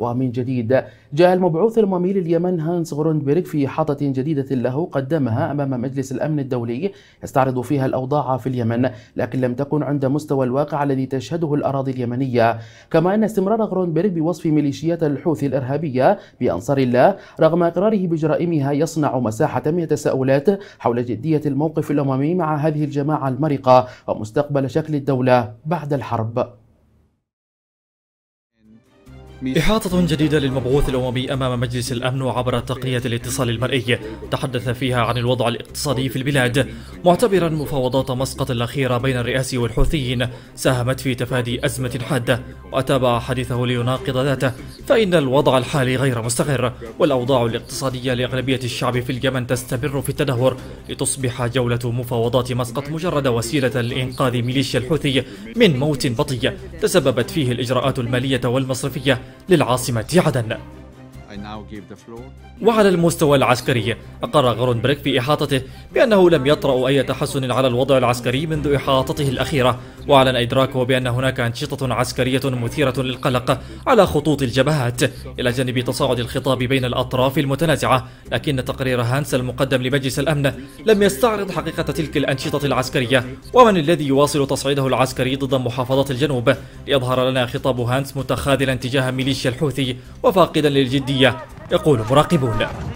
ومن جديد جاء المبعوث الأممي لليمن هانس غروندبرغ في إحاطة جديدة له قدمها أمام مجلس الأمن الدولي يستعرض فيها الأوضاع في اليمن، لكن لم تكن عند مستوى الواقع الذي تشهده الأراضي اليمنية. كما أن استمرار غروندبرغ بوصف ميليشيات الحوثي الإرهابية بأنصار الله رغم إقراره بجرائمها يصنع مساحة من التساؤلات حول جدية الموقف الأممي مع هذه الجماعة المرقة ومستقبل شكل الدولة بعد الحرب. إحاطة جديدة للمبعوث الأممي أمام مجلس الأمن وعبر تقنية الاتصال المرئي تحدث فيها عن الوضع الاقتصادي في البلاد، معتبرا مفاوضات مسقط الأخيرة بين الرئاسي والحوثيين ساهمت في تفادي أزمة حادة، وأتابع حديثه ليناقض ذاته، فإن الوضع الحالي غير مستقر، والأوضاع الاقتصادية لأغلبية الشعب في اليمن تستمر في التدهور، لتصبح جولة مفاوضات مسقط مجرد وسيلة لإنقاذ ميليشيا الحوثي من موت بطيء تسببت فيه الإجراءات المالية والمصرفية للعاصمة عدن. وعلى المستوى العسكري أقر غروندبرغ في إحاطته بأنه لم يطرأ أي تحسن على الوضع العسكري منذ إحاطته الأخيرة، وأعلن إدراكه بأن هناك أنشطة عسكرية مثيرة للقلق على خطوط الجبهات إلى جانب تصاعد الخطاب بين الأطراف المتنازعة، لكن تقرير هانس المقدم لمجلس الأمن لم يستعرض حقيقة تلك الأنشطة العسكرية ومن الذي يواصل تصعيده العسكري ضد محافظات الجنوب، ليظهر لنا خطاب هانس متخاذلا تجاه ميليشيا الحوثي وفاقدا للجدية. يقول مراقبون: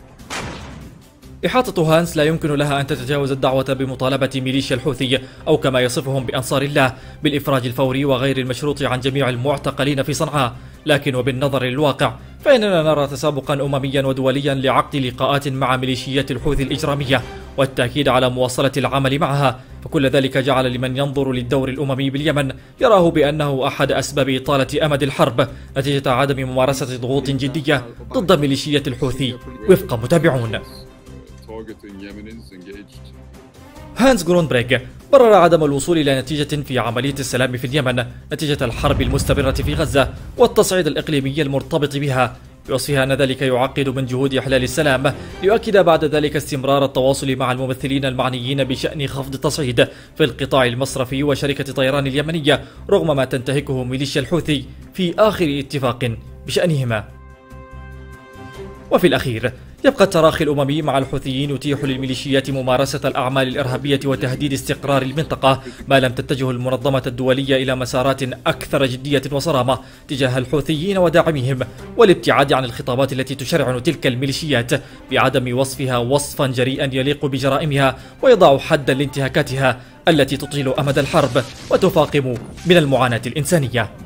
إحاطة هانس لا يمكن لها أن تتجاوز الدعوة بمطالبة ميليشيا الحوثي أو كما يصفهم بأنصار الله بالإفراج الفوري وغير المشروط عن جميع المعتقلين في صنعاء، لكن وبالنظر للواقع فإننا نرى تسابقا أمميا ودوليا لعقد لقاءات مع ميليشيات الحوثي الإجرامية والتأكيد على مواصلة العمل معها، فكل ذلك جعل لمن ينظر للدور الأممي باليمن يراه بأنه أحد أسباب إطالة أمد الحرب نتيجة عدم ممارسة ضغوط جدية ضد ميليشيات الحوثي وفق متابعون. هانس غروندبرغ برر عدم الوصول إلى نتيجة في عملية السلام في اليمن نتيجة الحرب المستمرة في غزة والتصعيد الإقليمي المرتبط بها، بوصفها أن ذلك يعقد من جهود إحلال السلام، ليؤكد بعد ذلك استمرار التواصل مع الممثلين المعنيين بشأن خفض التصعيد في القطاع المصرفي وشركة طيران اليمنية رغم ما تنتهكه ميليشيا الحوثي في آخر اتفاق بشأنهما. وفي الأخير يبقى التراخي الأممي مع الحوثيين يتيح للميليشيات ممارسة الأعمال الإرهابية وتهديد استقرار المنطقة، ما لم تتجه المنظمة الدولية إلى مسارات أكثر جدية وصرامة تجاه الحوثيين وداعميهم، والابتعاد عن الخطابات التي تشرعن تلك الميليشيات بعدم وصفها وصفا جريئا يليق بجرائمها ويضع حدا لانتهاكاتها التي تطيل أمد الحرب وتفاقم من المعاناة الإنسانية.